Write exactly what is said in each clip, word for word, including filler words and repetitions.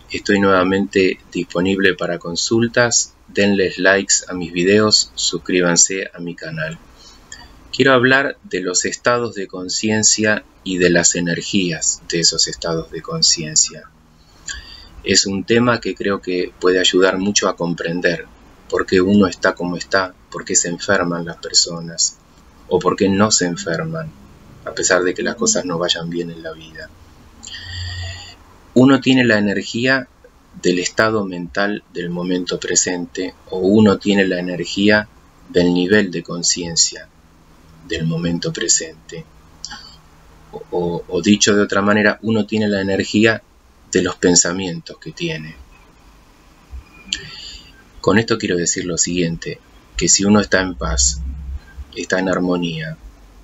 Estoy nuevamente disponible para consultas. Denles likes a mis videos, suscríbanse a mi canal. Quiero hablar de los estados de conciencia y de las energías de esos estados de conciencia. Es un tema que creo que puede ayudar mucho a comprender por qué uno está como está, por qué se enferman las personas o por qué no se enferman, a pesar de que las cosas no vayan bien en la vida. Uno tiene la energía del estado mental del momento presente, o uno tiene la energía del nivel de conciencia del momento presente. O, o, o dicho de otra manera, uno tiene la energía de los pensamientos que tiene. Con esto quiero decir lo siguiente, que si uno está en paz, está en armonía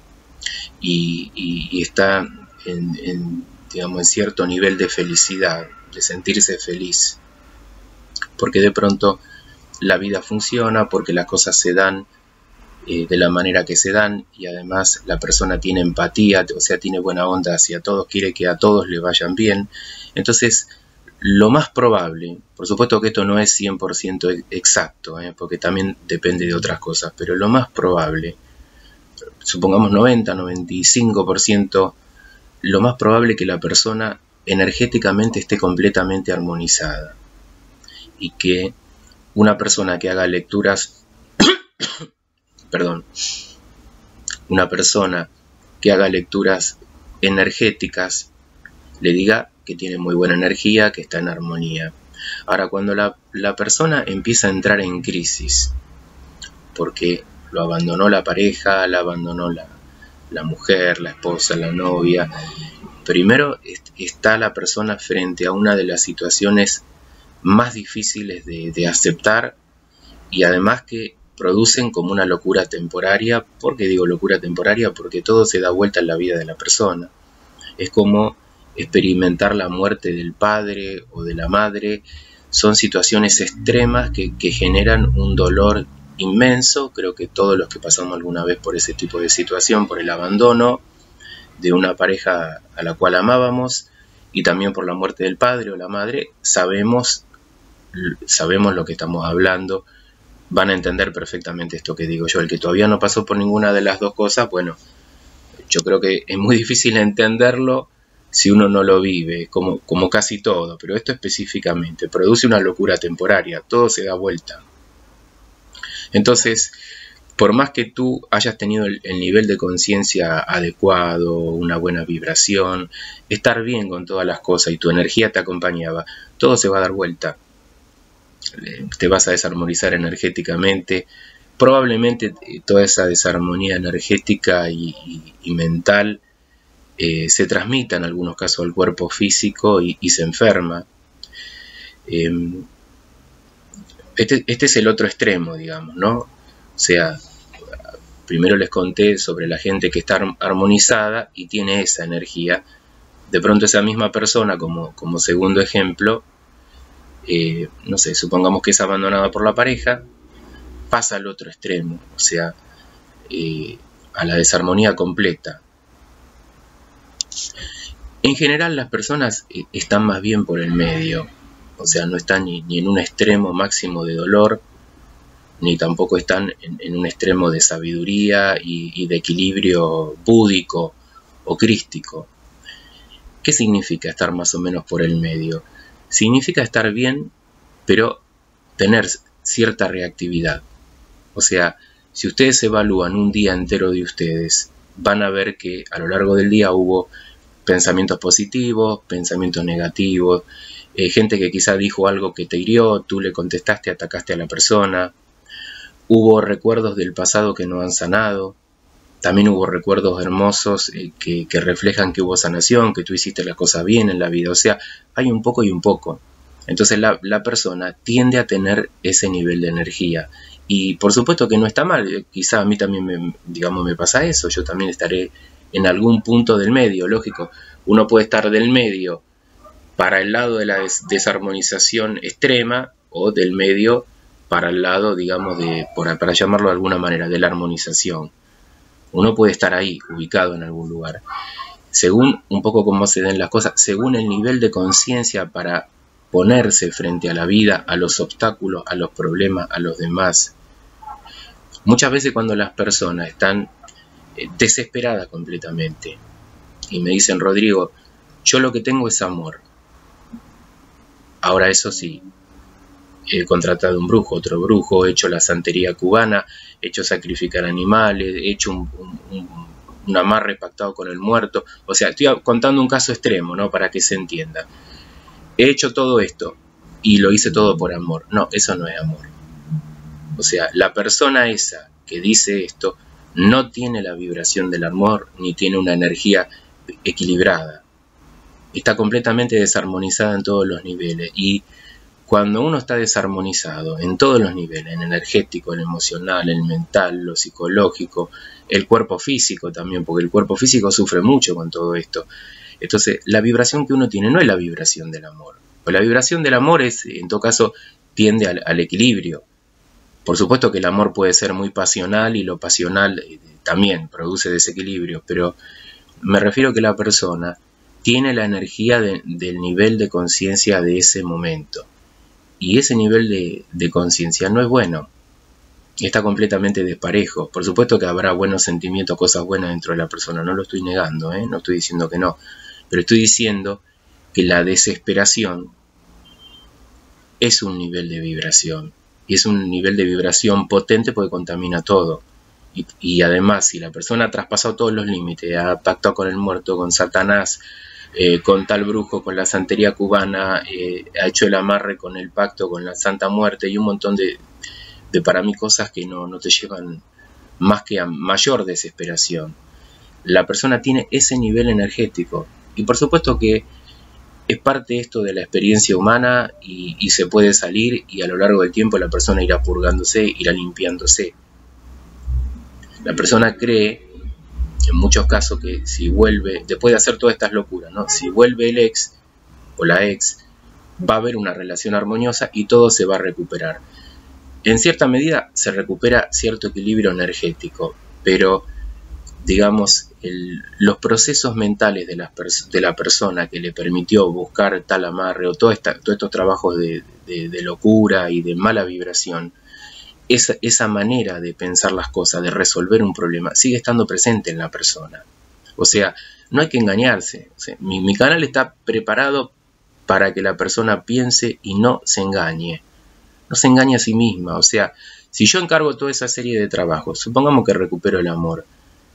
y, y, y está en, en, digamos, en cierto nivel de felicidad, de sentirse feliz, porque de pronto la vida funciona, porque las cosas se dan eh, de la manera que se dan y además la persona tiene empatía, o sea, tiene buena onda hacia todos, quiere que a todos le vayan bien. Entonces, lo más probable, por supuesto que esto no es cien por ciento exacto, ¿eh? porque también depende de otras cosas, pero lo más probable, supongamos noventa, noventa y cinco por ciento, lo más probable es que la persona energéticamente esté completamente armonizada y que una persona que haga lecturas, perdón, una persona que haga lecturas energéticas le diga que tiene muy buena energía, que está en armonía. Ahora, cuando la, la persona empieza a entrar en crisis, porque lo abandonó la pareja, la abandonó la, la mujer, la esposa, la novia, primero está la persona frente a una de las situaciones más difíciles de, de aceptar y además que producen como una locura temporaria. ¿Por qué digo locura temporaria? Porque todo se da vuelta en la vida de la persona. Es como experimentar la muerte del padre o de la madre. Son situaciones extremas que, que generan un dolor inmenso. Creo que todos los que pasamos alguna vez por ese tipo de situación, por el abandono de una pareja a la cual amábamos y también por la muerte del padre o la madre, sabemos, sabemos lo que estamos hablando. Van a entender perfectamente esto que digo yo. El que todavía no pasó por ninguna de las dos cosas, bueno, yo creo que es muy difícil entenderlo si uno no lo vive, como, como casi todo, pero esto específicamente produce una locura temporaria, todo se da vuelta. Entonces, por más que tú hayas tenido el, el nivel de conciencia adecuado, una buena vibración, estar bien con todas las cosas y tu energía te acompañaba, todo se va a dar vuelta. Te vas a desarmonizar energéticamente, probablemente toda esa desarmonía energética y, y, y mental eh, se transmita en algunos casos al cuerpo físico y, y se enferma. Eh, este, este es el otro extremo, digamos, ¿no? O sea, primero les conté sobre la gente que está armonizada y tiene esa energía. De pronto esa misma persona, como, como segundo ejemplo, eh, no sé, supongamos que es abandonada por la pareja, pasa al otro extremo, o sea, eh, a la desarmonía completa. En general las personas eh, están más bien por el medio, o sea, no están ni, ni en un extremo máximo de dolor, ni tampoco están en, en un extremo de sabiduría y, y de equilibrio búdico o crístico. ¿Qué significa estar más o menos por el medio? Significa estar bien, pero tener cierta reactividad. O sea, si ustedes evalúan un día entero de ustedes, van a ver que a lo largo del día hubo pensamientos positivos, pensamientos negativos, eh, gente que quizá dijo algo que te hirió, tú le contestaste, atacaste a la persona. Hubo recuerdos del pasado que no han sanado. También hubo recuerdos hermosos eh, que, que reflejan que hubo sanación, que tú hiciste las cosas bien en la vida. O sea, hay un poco y un poco. Entonces la, la persona tiende a tener ese nivel de energía. Y por supuesto que no está mal. Quizá a mí también me, digamos, me pasa eso. Yo también estaré en algún punto del medio, lógico. Uno puede estar del medio para el lado de la des desarmonización extrema o del medio para el lado, digamos, de, por, para llamarlo de alguna manera, de la armonización. Uno puede estar ahí, ubicado en algún lugar. Según un poco cómo se den las cosas, según el nivel de conciencia para ponerse frente a la vida, a los obstáculos, a los problemas, a los demás. Muchas veces cuando las personas están eh, desesperadas completamente y me dicen, Rodrigo, yo lo que tengo es amor. Ahora eso sí, he contratado un brujo, otro brujo, he hecho la santería cubana, he hecho sacrificar animales, he hecho un, un, un, un amarre pactado con el muerto. O sea, estoy contando un caso extremo, ¿no? Para que se entienda. He hecho todo esto y lo hice todo por amor. No, eso no es amor. O sea, la persona esa que dice esto no tiene la vibración del amor ni tiene una energía equilibrada. Está completamente desarmonizada en todos los niveles. Y cuando uno está desarmonizado en todos los niveles, en el energético, el emocional, el mental, lo psicológico, el cuerpo físico también, porque el cuerpo físico sufre mucho con todo esto. Entonces, la vibración que uno tiene no es la vibración del amor. Pues la vibración del amor es, en todo caso, tiende al, al equilibrio. Por supuesto que el amor puede ser muy pasional y lo pasional eh, también produce desequilibrio, pero me refiero a que la persona tiene la energía de, del nivel de conciencia de ese momento. Y ese nivel de, de conciencia no es bueno. Está completamente desparejo. Por supuesto que habrá buenos sentimientos, cosas buenas dentro de la persona. No lo estoy negando, ¿eh? No estoy diciendo que no. Pero estoy diciendo que la desesperación es un nivel de vibración. Y es un nivel de vibración potente porque contamina todo. Y, y además, si la persona ha traspasado todos los límites, ha pactado con el muerto, con Satanás, Eh, con tal brujo, con la santería cubana, eh, ha hecho el amarre con el pacto, con la Santa Muerte y un montón de, de para mí cosas que no, no te llevan más que a mayor desesperación. La persona tiene ese nivel energético y por supuesto que es parte esto de la experiencia humana y, y se puede salir y a lo largo del tiempo la persona irá purgándose, irá limpiándose. La persona cree en muchos casos que si vuelve, después de hacer todas estas locuras, ¿no? Si vuelve el ex o la ex, va a haber una relación armoniosa y todo se va a recuperar. En cierta medida se recupera cierto equilibrio energético, pero digamos, el, los procesos mentales de la, de la persona que le permitió buscar tal amarre o todo esta, todos estos trabajos de, de, de locura y de mala vibración, Esa, esa manera de pensar las cosas, de resolver un problema, sigue estando presente en la persona. O sea, no hay que engañarse. O sea, mi, mi canal está preparado para que la persona piense y no se engañe. No se engañe a sí misma. O sea, si yo encargo toda esa serie de trabajos, supongamos que recupero el amor,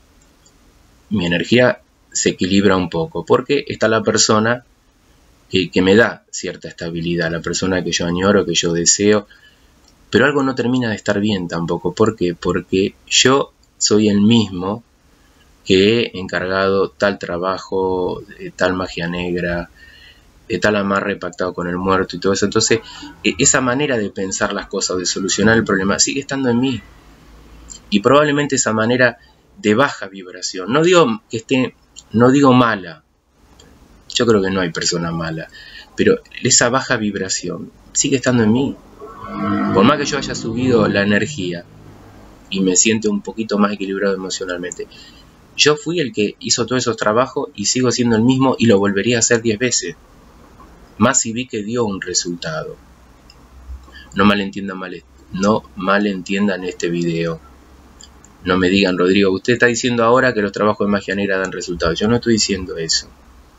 mi energía se equilibra un poco, porque está la persona que, que me da cierta estabilidad, la persona que yo añoro, que yo deseo. Pero algo no termina de estar bien tampoco. ¿Por qué? Porque yo soy el mismo que he encargado tal trabajo, tal magia negra, tal amarre pactado con el muerto y todo eso. Entonces, esa manera de pensar las cosas, de solucionar el problema, sigue estando en mí. Y probablemente esa manera de baja vibración, no digo que esté, no digo mala, yo creo que no hay persona mala, pero esa baja vibración sigue estando en mí. Por más que yo haya subido la energía y me siento un poquito más equilibrado emocionalmente, yo fui el que hizo todos esos trabajos y sigo siendo el mismo y lo volvería a hacer diez veces. Más si vi que dio un resultado. No malentiendan, mal, no malentiendan este video. No me digan, Rodrigo, usted está diciendo ahora que los trabajos de magia negra dan resultados. Yo no estoy diciendo eso.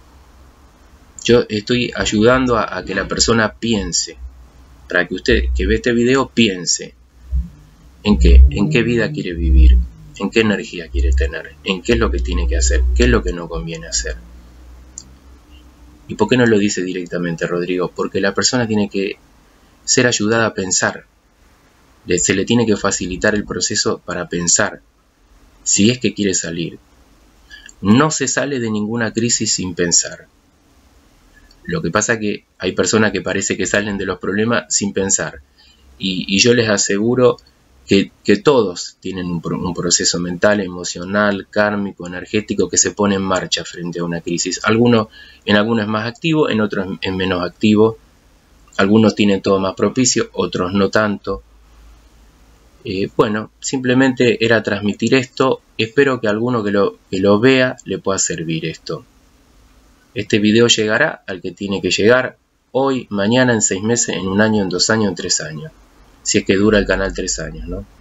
Yo estoy ayudando a, a que la persona piense. Para que usted que ve este video piense en qué, en qué vida quiere vivir, en qué energía quiere tener, en qué es lo que tiene que hacer, qué es lo que no conviene hacer. ¿Y por qué no lo dice directamente, Rodrigo? Porque la persona tiene que ser ayudada a pensar. Se le tiene que facilitar el proceso para pensar, si es que quiere salir. No se sale de ninguna crisis sin pensar. Lo que pasa es que hay personas que parece que salen de los problemas sin pensar. Y, y yo les aseguro que, que todos tienen un, un proceso mental, emocional, kármico, energético que se pone en marcha frente a una crisis. Algunos, en algunos es más activo, en otros es menos activo. Algunos tienen todo más propicio, otros no tanto. Eh, bueno, simplemente era transmitir esto. Espero que a alguno que lo, que lo vea le pueda servir esto. Este video llegará al que tiene que llegar. hoy, mañana, en seis meses, en un año, en dos años, en tres años. Si es que dura el canal tres años, ¿no?